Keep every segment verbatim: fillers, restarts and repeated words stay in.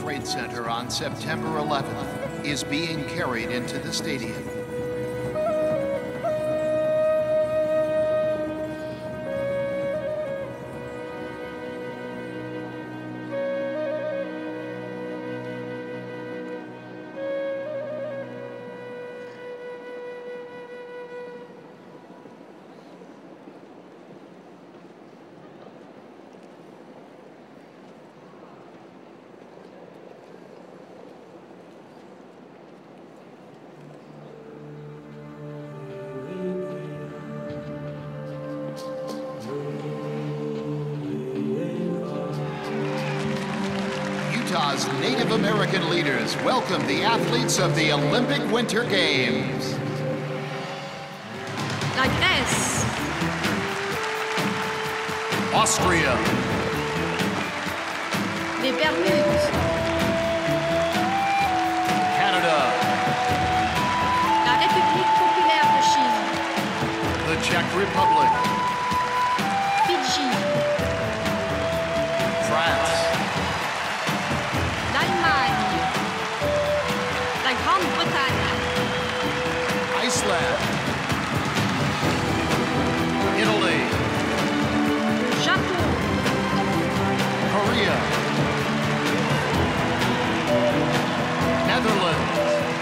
Trade Center on September eleventh is being carried into the stadium. Utah's Native American leaders welcome the athletes of the Olympic Winter Games. La Grèce. Austria. Les Bermudes. Canada. La République populaire de Chine. The Czech Republic. Fidji. France. L'Allemagne. La Grande-Bretagne. Iceland. Italy. Le Japon. Korea. Netherlands.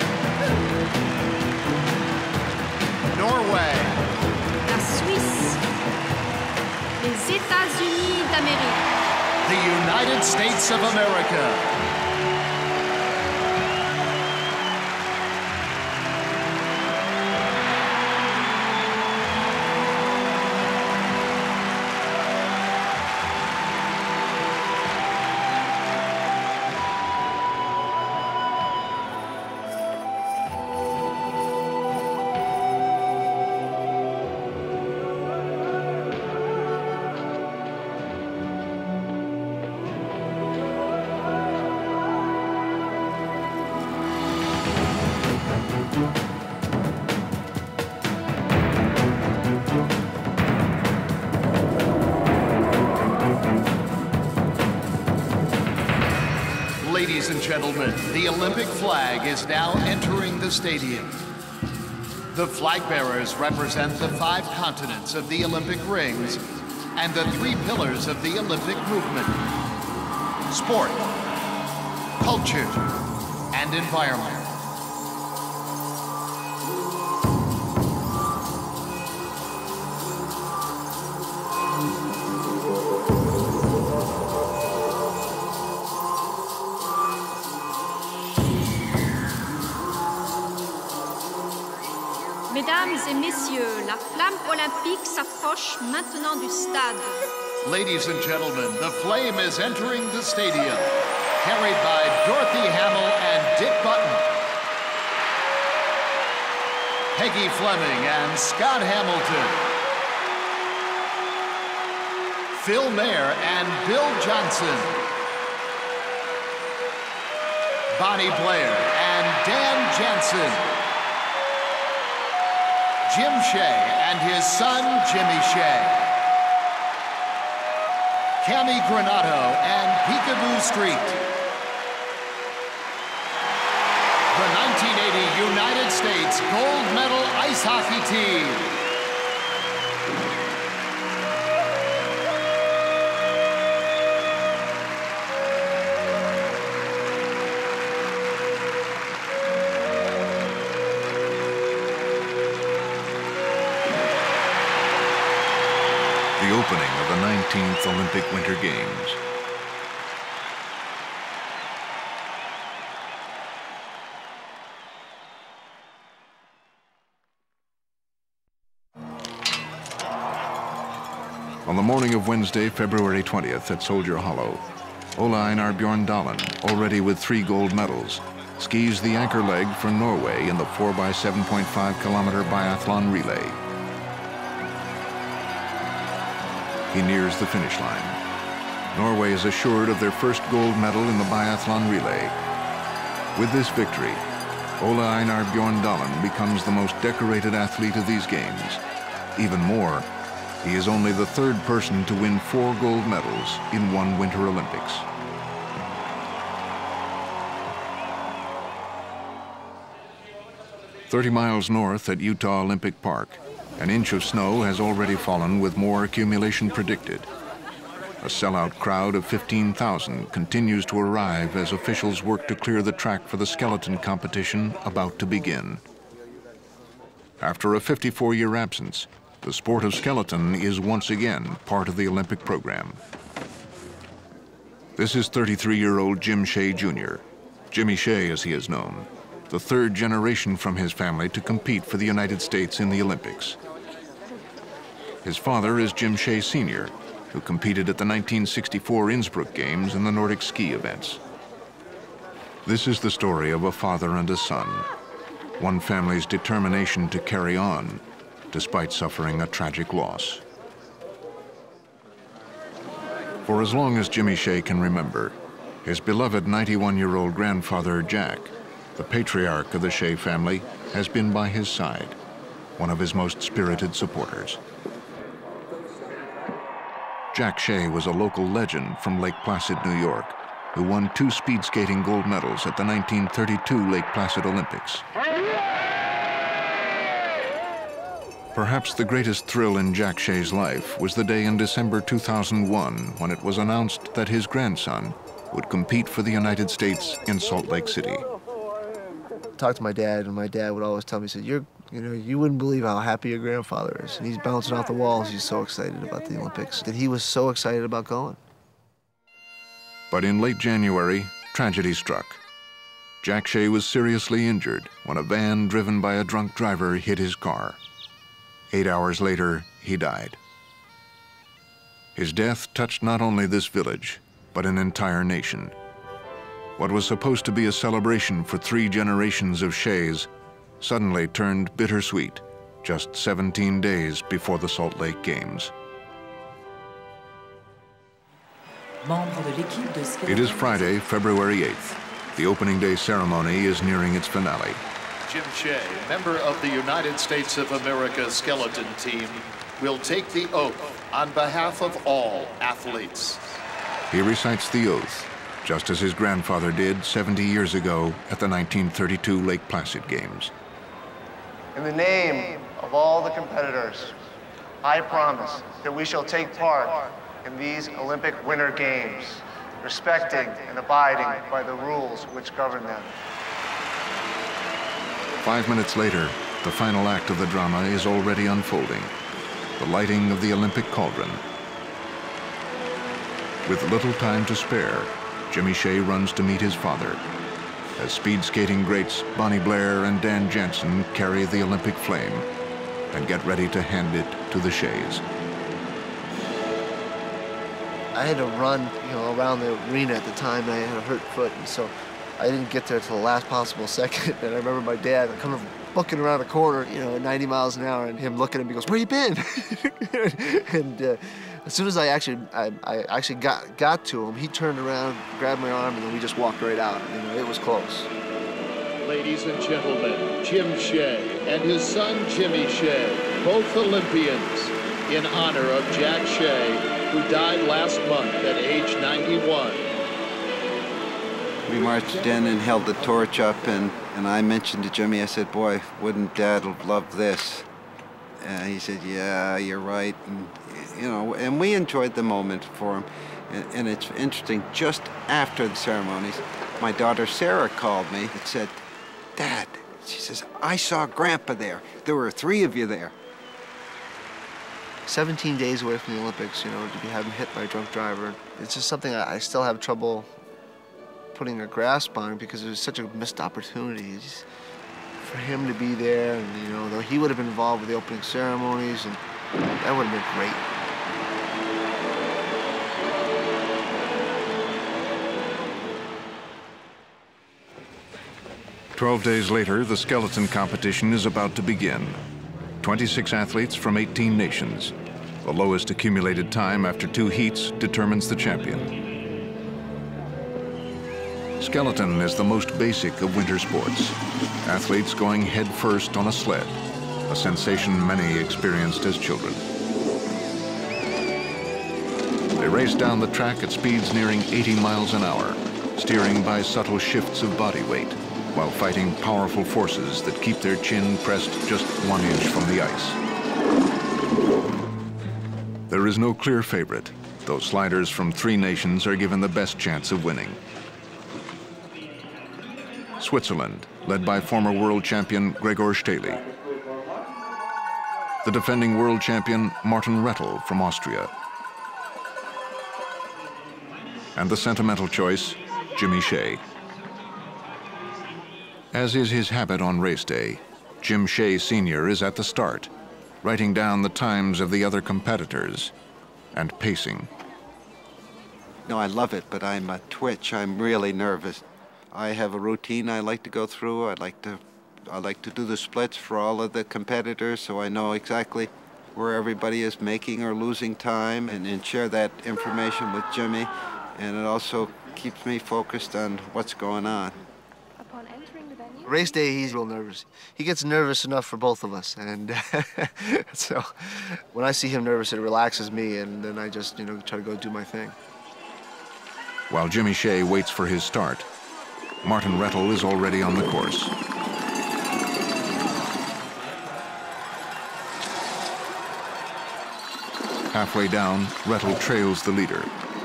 Norway. La Suisse. Les États-Unis d'Amérique. The United States of America. Ladies and gentlemen, the Olympic flag is now entering the stadium. The flag bearers represent the five continents of the Olympic rings and the three pillars of the Olympic movement: sport, culture, and environment. Mesdames et messieurs, la flamme olympique s'approche maintenant du stade. Ladies and gentlemen, the flame is entering the stadium, carried by Dorothy Hamill and Dick Button. Peggy Fleming and Scott Hamilton. Phil Mayer and Bill Johnson. Bonnie Blair and Dan Jansen. Jim Shea and his son, Jimmy Shea. Cami Granato and Peekaboo Street. The nineteen eighty United States gold medal ice hockey team. The opening of the nineteenth Olympic Winter Games. On the morning of Wednesday, February twentieth at Soldier Hollow, Ola Einar Bjorndalen, already with three gold medals, skis the anchor leg for Norway in the four by seven point five kilometer biathlon relay. He nears the finish line. Norway is assured of their first gold medal in the biathlon relay. With this victory, Ola Einar Bjorndalen becomes the most decorated athlete of these games. Even more, he is only the third person to win four gold medals in one Winter Olympics. thirty miles north at Utah Olympic Park, an inch of snow has already fallen with more accumulation predicted. A sellout crowd of fifteen thousand continues to arrive as officials work to clear the track for the skeleton competition about to begin. After a fifty-four year absence, the sport of skeleton is once again part of the Olympic program. This is thirty-three year old Jim Shea Junior, Jimmy Shea as he is known, the third generation from his family to compete for the United States in the Olympics. His father is Jim Shea Senior, who competed at the nineteen sixty-four Innsbruck Games in the Nordic ski events. This is the story of a father and a son, one family's determination to carry on despite suffering a tragic loss. For as long as Jimmy Shea can remember, his beloved ninety-one year old grandfather, Jack, the patriarch of the Shea family, has been by his side, one of his most spirited supporters. Jack Shea was a local legend from Lake Placid, New York, who won two speed skating gold medals at the nineteen thirty-two Lake Placid Olympics. Perhaps the greatest thrill in Jack Shea's life was the day in December two thousand one when it was announced that his grandson would compete for the United States in Salt Lake City. I talked to my dad, and my dad would always tell me, he said, You're, you know, you wouldn't believe how happy your grandfather is. And he's bouncing off the walls. He's so excited about the Olympics that he was so excited about going. But in late January, tragedy struck. Jack Shea was seriously injured when a van driven by a drunk driver hit his car. Eight hours later, he died. His death touched not only this village, but an entire nation. What was supposed to be a celebration for three generations of Sheas suddenly turned bittersweet just seventeen days before the Salt Lake Games. It is Friday, February eighth. The opening day ceremony is nearing its finale. Jim Shea, member of the United States of America skeleton team, will take the oath on behalf of all athletes. He recites the oath, just as his grandfather did seventy years ago at the nineteen thirty-two Lake Placid Games. In the name of all the competitors, I promise that we shall take part in these Olympic Winter Games, respecting and abiding by the rules which govern them. Five minutes later, the final act of the drama is already unfolding, the lighting of the Olympic cauldron. With little time to spare, Jimmy Shea runs to meet his father, as speed skating greats Bonnie Blair and Dan Jansen carry the Olympic flame and get ready to hand it to the Sheas. I had to run, you know, around the arena at the time, and I had a hurt foot, and so I didn't get there till the last possible second. And I remember my dad coming, booking around the corner, you know, at ninety miles an hour, and him looking at me, goes, "Where you been?" and uh, as soon as I actually, I, I actually got got to him, he turned around, grabbed my arm, and then we just walked right out. You know, it was close. Ladies and gentlemen, Jim Shea and his son Jimmy Shea, both Olympians, in honor of Jack Shea, who died last month at age ninety-one. We marched in and held the torch up, and, and I mentioned to Jimmy, I said, "Boy, wouldn't Dad love this?" And he said, "Yeah, you're right." And, you know, and we enjoyed the moment for him. And, and it's interesting, just after the ceremonies, my daughter Sarah called me and said, "Dad," she says, "I saw Grandpa there. There were three of you there." seventeen days away from the Olympics, you know, to be having hit by a drunk driver. It's just something I, I still have trouble putting a grasp on, because it was such a missed opportunity. Just for him to be there, and, you know, though he would have been involved with the opening ceremonies, and that would have been great. Twelve days later, the skeleton competition is about to begin. twenty-six athletes from eighteen nations. The lowest accumulated time after two heats determines the champion. Skeleton is the most basic of winter sports. Athletes going head first on a sled, a sensation many experienced as children. They race down the track at speeds nearing eighty miles an hour, steering by subtle shifts of body weight. while fighting powerful forces that keep their chin pressed just one inch from the ice. There is no clear favorite, though sliders from three nations are given the best chance of winning. Switzerland, led by former world champion Gregor Stehly. The defending world champion Martin Rettel from Austria. And the sentimental choice, Jimmy Shea. As is his habit on race day, Jim Shea Senior is at the start, writing down the times of the other competitors and pacing. No, I love it, but I'm a twitch. I'm really nervous. I have a routine I like to go through. I like to, I like to do the splits for all of the competitors, so I know exactly where everybody is making or losing time, and, and share that information with Jimmy. And it also keeps me focused on what's going on. Upon entering the venue, Race day, he's real nervous. He gets nervous enough for both of us, and so when I see him nervous, it relaxes me, and then I just, you know, try to go do my thing. While Jimmy Shea waits for his start, Martin Rettel is already on the course. Halfway down, Rettel trails the leader.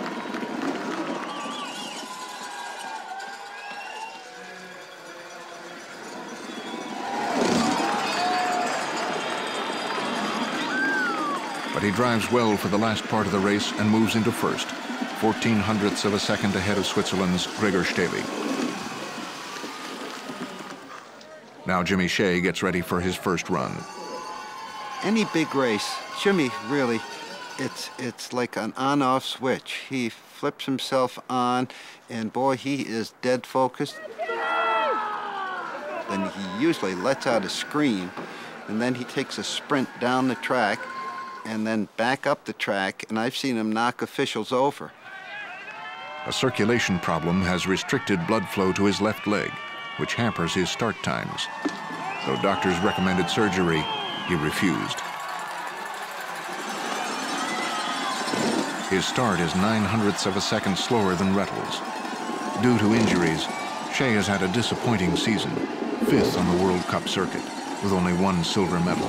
But he drives well for the last part of the race and moves into first, fourteen hundredths of a second ahead of Switzerland's Gregor Stehly. Now Jimmy Shea gets ready for his first run. Any big race, Jimmy really, it's, it's like an on-off switch. He flips himself on, and boy, he is dead focused. Then he usually lets out a scream, and then he takes a sprint down the track, and then back up the track, and I've seen him knock officials over. A circulation problem has restricted blood flow to his left leg, which hampers his start times. Though doctors recommended surgery, he refused. His start is nine hundredths of a second slower than Rettel's. Due to injuries, Shea has had a disappointing season, fifth on the World Cup circuit, with only one silver medal.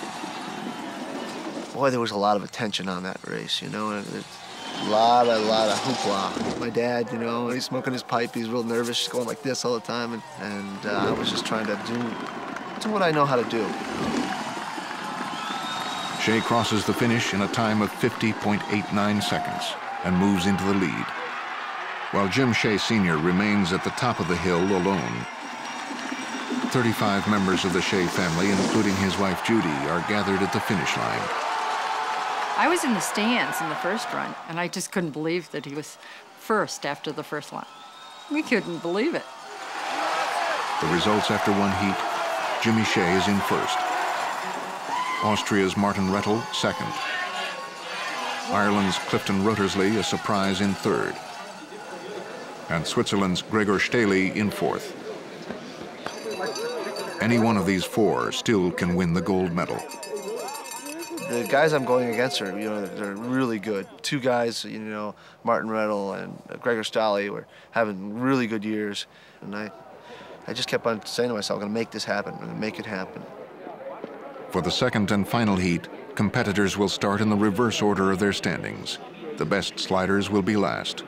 Boy, there was a lot of attention on that race, you know, and it's a lot, a lot of hoopla. My dad, you know, he's smoking his pipe, he's real nervous, he's going like this all the time, and, and uh, I was just trying to do, do what I know how to do. Shea crosses the finish in a time of fifty point eight nine seconds and moves into the lead, while Jim Shea Senior remains at the top of the hill alone. thirty-five members of the Shea family, including his wife Judy, are gathered at the finish line. I was in the stands in the first run, and I just couldn't believe that he was first after the first line. We couldn't believe it. The results after one heat, Jimmy Shea is in first. Austria's Martin Rettel, second. Ireland's Clifton Rotersley, a surprise, in third. And Switzerland's Gregor Stehly in fourth. Any one of these four still can win the gold medal. The guys I'm going against are, you know, they're really good. Two guys, you know, Martin Rettel and Gregor Stehly were having really good years. And I, I just kept on saying to myself, I'm gonna make this happen, I'm gonna make it happen. For the second and final heat, competitors will start in the reverse order of their standings. The best sliders will be last.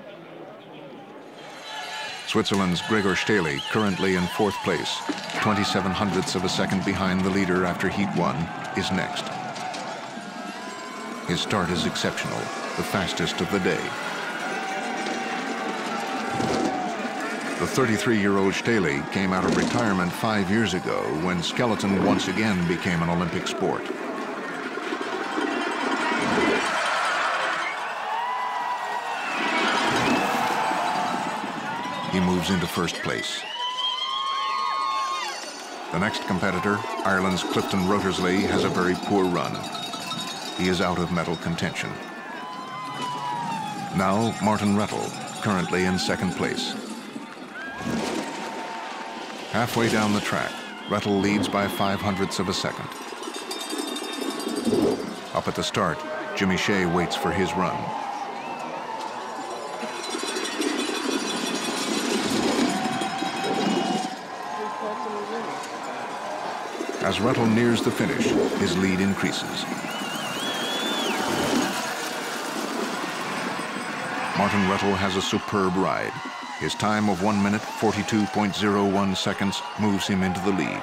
Switzerland's Gregor Stehly, currently in fourth place, twenty-seven hundredths of a second behind the leader after heat one, is next. His start is exceptional, the fastest of the day. The thirty-three-year-old Stehly came out of retirement five years ago when skeleton once again became an Olympic sport. He moves into first place. The next competitor, Ireland's Clifton Rotersley, has a very poor run. He is out of medal contention. Now, Martin Rettel, currently in second place. Halfway down the track, Rettel leads by five hundredths of a second. Up at the start, Jimmy Shea waits for his run. As Rettel nears the finish, his lead increases. Martin Rettel has a superb ride. His time of one minute, forty-two point zero one seconds moves him into the lead.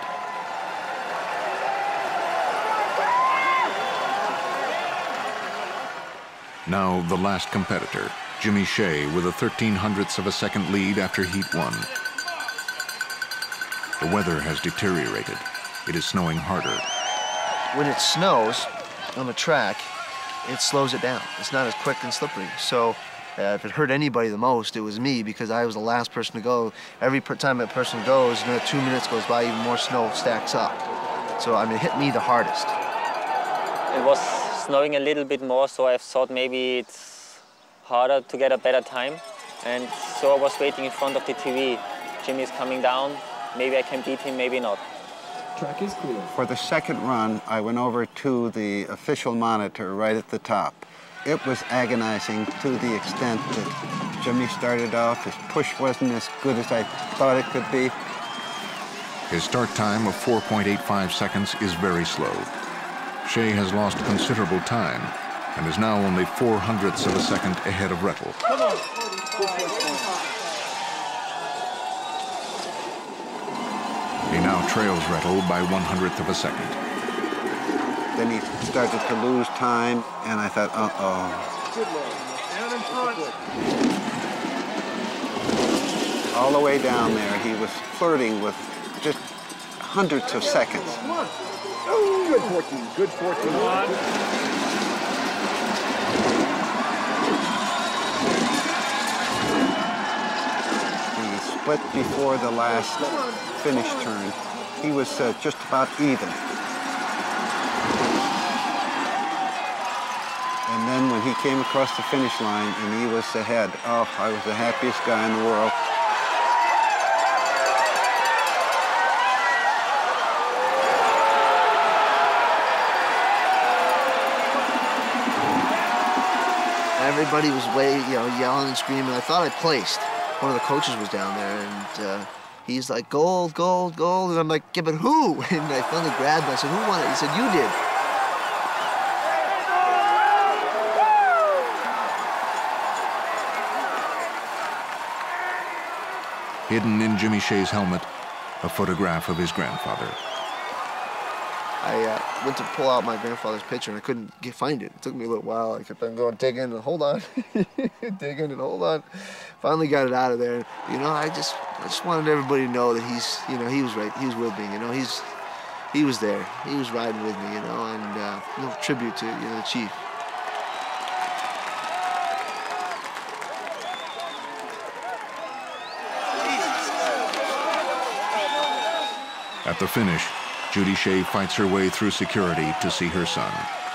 Now the last competitor, Jimmy Shea, with a thirteen hundredths of a second lead after heat one. The weather has deteriorated. It is snowing harder. When it snows on a track, it slows it down. It's not as quick and slippery. So uh, if it hurt anybody the most, it was me, because I was the last person to go. Every per time that person goes, another two minutes goes by, even more snow stacks up. So I mean, it hit me the hardest. It was snowing a little bit more, so I thought maybe it's harder to get a better time. And so I was waiting in front of the T V. Jimmy's coming down. Maybe I can beat him, maybe not. Track is clear. For the second run, I went over to the official monitor right at the top. It was agonizing to the extent that Jimmy started off, his push wasn't as good as I thought it could be. His start time of four point eight five seconds is very slow. Shea has lost considerable time and is now only four hundredths of a second ahead of Rettel. Come on. He now trails Rettel by one hundredth of a second. Then he started to lose time, and I thought, uh-oh. Down in front. All the way down there, he was flirting with just hundredths of seconds. Good fourteen, good fourteen. He split before the last finish turn. He was uh, just about even. And then when he came across the finish line and he was ahead, oh, I was the happiest guy in the world. Everybody was way, you know, yelling and screaming. I thought I placed. One of the coaches was down there, and uh, he's like, gold, gold, gold. And I'm like, yeah, but who? And I finally grabbed him. I said, who won it? He said, you did. Hidden in Jimmy Shea's helmet, a photograph of his grandfather. I uh, went to pull out my grandfather's picture and I couldn't get, find it. It took me a little while. I kept on going, digging and hold on, digging and hold on. Finally got it out of there. You know, I just, I just wanted everybody to know that he's, you know, he was right. He was with me. You know, he's, he was there. He was riding with me. You know, and uh, a little tribute to, you know, the chief. At the finish, Judy Shea fights her way through security to see her son.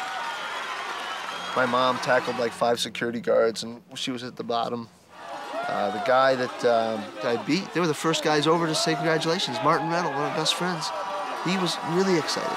My mom tackled like five security guards, and she was at the bottom. Uh, the guy that um, I beat, they were the first guys over to say congratulations. Martin Rettel, one of my best friends. He was really excited.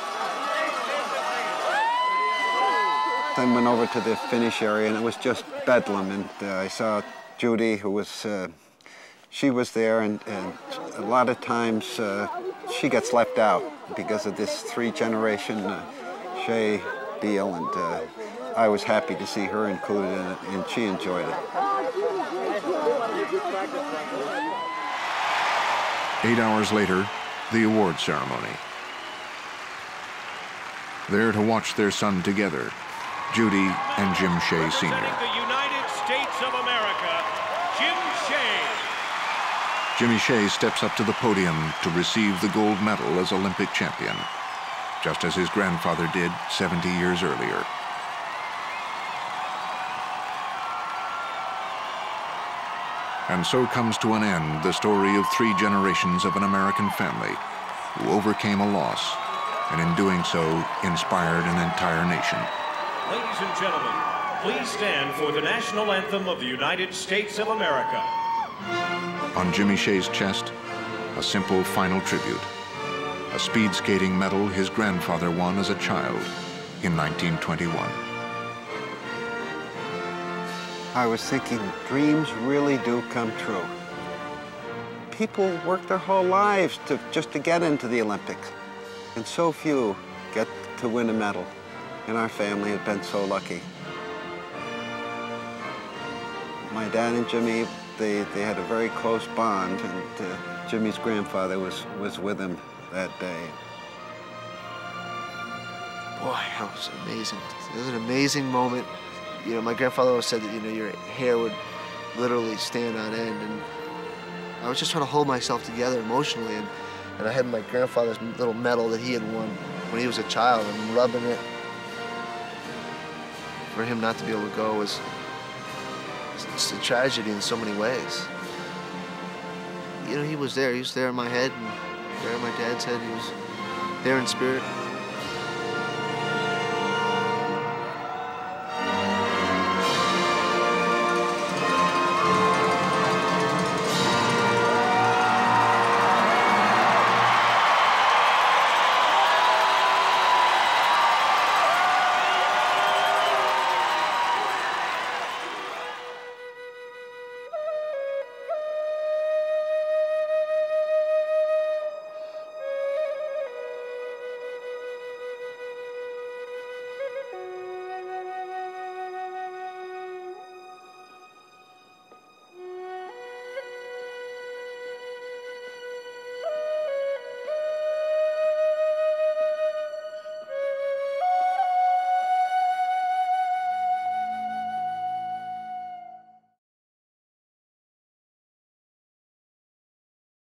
Then went over to the finish area, and it was just bedlam. And uh, I saw Judy, who was, uh, she was there, and, and a lot of times uh, she gets left out because of this three-generation uh, Shea deal, and uh, I was happy to see her included in it, and she enjoyed it. Eight hours later, the award ceremony. There to watch their son together, Judy and Jim Shea Senior The United States of America, Jim Shea. Jimmy Shea steps up to the podium to receive the gold medal as Olympic champion, just as his grandfather did seventy years earlier. And so comes to an end the story of three generations of an American family who overcame a loss, and in doing so, inspired an entire nation. Ladies and gentlemen, please stand for the national anthem of the United States of America. On Jimmy Shea's chest, a simple final tribute, a speed skating medal his grandfather won as a child in nineteen twenty-one. I was thinking, dreams really do come true. People work their whole lives to, just to get into the Olympics. And so few get to win a medal. And our family had been so lucky. My dad and Jimmy, they, they had a very close bond, and uh, Jimmy's grandfather was, was with him that day. Boy, that was amazing. It was an amazing moment. You know, my grandfather always said that, you know, your hair would literally stand on end, and I was just trying to hold myself together emotionally, and, and I had my grandfather's little medal that he had won when he was a child, and rubbing it. For him not to be able to go was it's a tragedy in so many ways. You know, he was there. He was there in my head, and there in my dad's head. He was there in spirit.